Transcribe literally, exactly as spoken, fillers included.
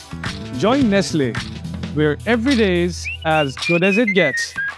Join Nestlé, where every day is as good as it gets.